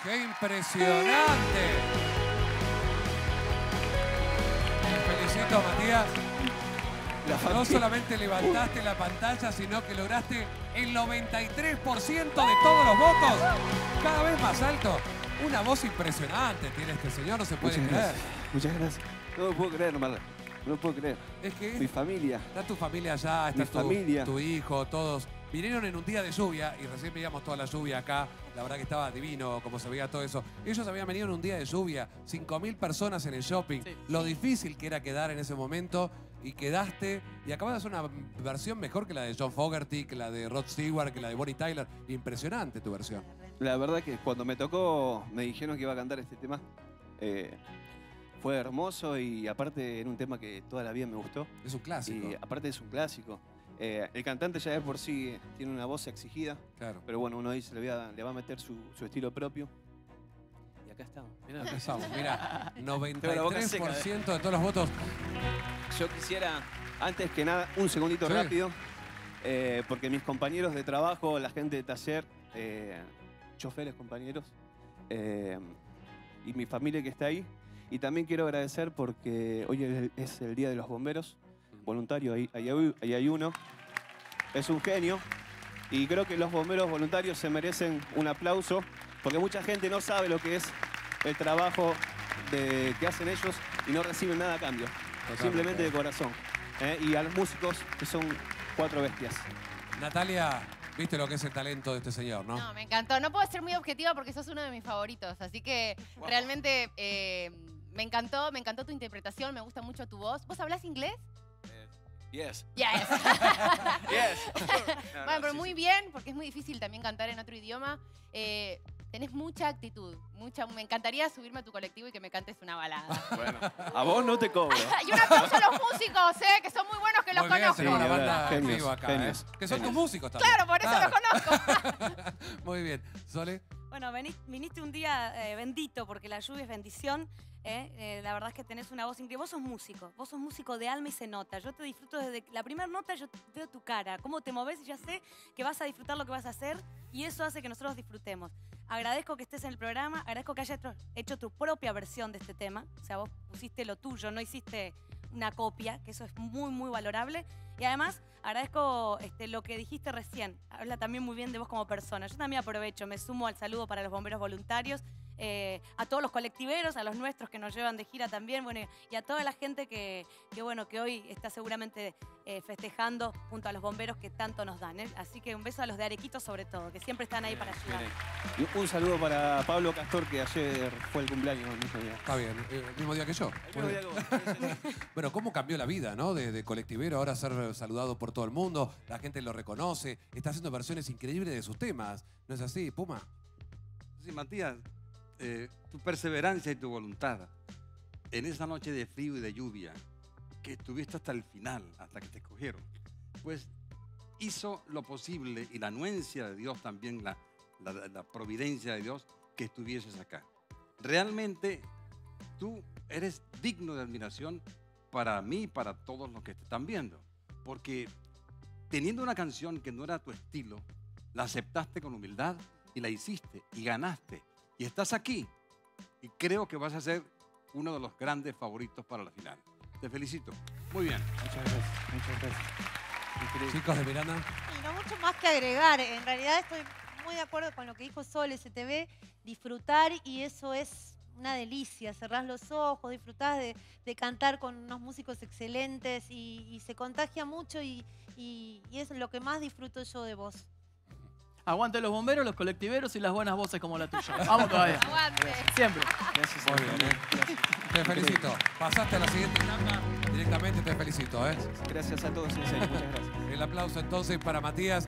¡Qué impresionante! Te felicito, Matías. No solamente levantaste la pantalla, sino que lograste el 93% de todos los votos. Cada vez más alto. Una voz impresionante tiene este señor, no se puede creer. Muchas gracias. No lo puedo creer, Marla. No lo puedo creer. Es que mi familia. Está tu familia allá, está familia. Tu hijo, todos. Vinieron en un día de lluvia y recién veíamos toda la lluvia acá. La verdad que estaba divino como se veía todo eso. Ellos habían venido en un día de lluvia, 5.000 personas en el shopping. Sí. Lo difícil que era quedar en ese momento y quedaste. Y acabas de hacer una versión mejor que la de John Fogerty, que la de Rod Stewart, que la de Bonnie Tyler. Impresionante tu versión. La verdad que cuando me tocó, me dijeron que iba a cantar este tema. Fue hermoso y aparte era un tema que toda la vida me gustó. Es un clásico. Y aparte es un clásico. El cantante ya de por sí tiene una voz exigida. Claro. Pero bueno, uno dice, le va a meter su estilo propio. Y acá estamos. Mirá, acá estamos. Mirá, 93% de todos los votos. Yo quisiera, antes que nada, un segundito rápido. Porque mis compañeros de trabajo, la gente de taller, choferes, compañeros, y mi familia que está ahí. Y también quiero agradecer porque hoy es el Día de los Bomberos. Voluntario, ahí hay uno. Es un genio. Y creo que los bomberos voluntarios se merecen un aplauso porque mucha gente no sabe lo que es el trabajo que hacen ellos y no reciben nada a cambio. Simplemente de corazón. Y a los músicos que son 4 bestias. Natalia, viste lo que es el talento de este señor, ¿no? No, me encantó. No puedo ser muy objetiva porque sos uno de mis favoritos. Así que realmente me encantó tu interpretación, me gusta mucho tu voz. ¿Vos hablás inglés? Yes. Yes. Yes. Bueno, pero muy bien, porque es muy difícil también cantar en otro idioma. Tenés mucha actitud, me encantaría subirme a tu colectivo y que me cantes una balada. Bueno, a vos no te cobro. Y un aplauso a los músicos, que son muy buenos, que los conozco. Sí, una banda genios, acá, genios, que son tus músicos también. Claro, por eso los conozco. Muy bien. ¿Sole? Bueno, viniste un día bendito, porque la lluvia es bendición. La verdad es que tenés una voz increíble. Vos sos músico de alma y se nota. Yo te disfruto desde la primera nota, yo veo tu cara, cómo te moves y ya sé que vas a disfrutar lo que vas a hacer y eso hace que nosotros disfrutemos. Agradezco que estés en el programa, agradezco que hayas hecho tu propia versión de este tema. O sea, vos pusiste lo tuyo, no hiciste una copia, que eso es muy, muy valorable. Y además, agradezco lo que dijiste recién. Habla también muy bien de vos como persona. Yo también aprovecho, me sumo al saludo para los bomberos voluntarios, a todos los colectiveros, a los nuestros que nos llevan de gira también, bueno, y a toda la gente que hoy está seguramente festejando junto a los bomberos que tanto nos dan. Así que un beso a los de Arequito sobre todo, que siempre están ahí para ayudar. Y un saludo para Pablo Castor, que ayer fue el cumpleaños el mismo día. Está bien, el mismo día que yo. El mismo día que vos. Bueno, ¿cómo cambió la vida, no? De colectivero, ahora ser saludado por todo el mundo, la gente lo reconoce, está haciendo versiones increíbles de sus temas. ¿No es así, Puma? Sí, Matías, tu perseverancia y tu voluntad en esa noche de frío y de lluvia que estuviste hasta el final, hasta que te escogieron, pues hizo lo posible y la anuencia de Dios también, la providencia de Dios, que estuvieses acá. Realmente tú eres digno de admiración para mí y para todos los que te están viendo, porque teniendo una canción que no era tu estilo, la aceptaste con humildad y la hiciste y ganaste. Y estás aquí y creo que vas a ser uno de los grandes favoritos para la final. Te felicito. Muy bien. Muchas gracias. Muchas gracias. Increíble. Chicos de Miranda. Y no mucho más que agregar. En realidad estoy muy de acuerdo con lo que dijo Sol, STV. Disfrutar y eso es una delicia. Cerrás los ojos, disfrutás de cantar con unos músicos excelentes y se contagia mucho y es lo que más disfruto yo de vos. Aguante los bomberos, los colectiveros y las buenas voces como la tuya. Vamos todavía. Aguante. Siempre. Gracias. Muy bien, Te felicito. Pasaste a la siguiente etapa directamente, te felicito, Gracias a todos, en serio. Muchas gracias. El aplauso entonces para Matías.